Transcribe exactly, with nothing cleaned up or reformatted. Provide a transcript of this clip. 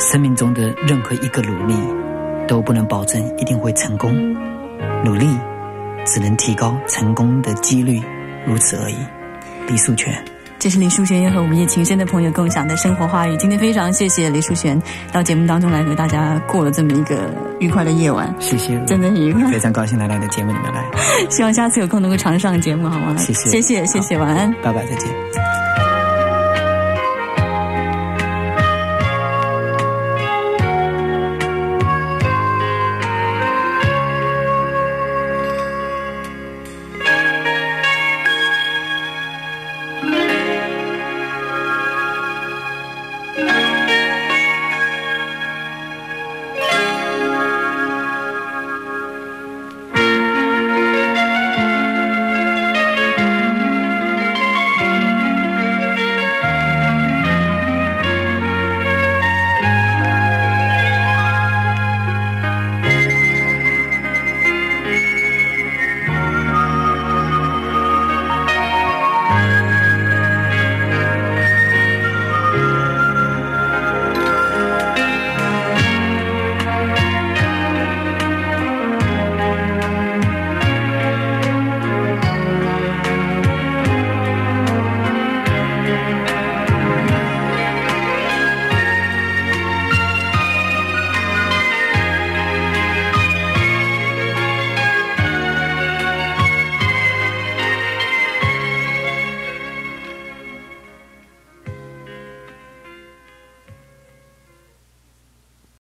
生命中的任何一个努力都不能保证一定会成功，努力只能提高成功的几率，如此而已。李树全， 这是李淑璇也和午夜情深的朋友共享的生活话语。今天非常谢谢李淑璇到节目当中来和大家过了这么一个愉快的夜晚。 谢谢， 真的很愉快， 非常高兴来到你的节目里面来。 希望下次有空能够常上节目，好吗？ 谢谢， 谢谢，谢谢，晚安， 拜拜，再见。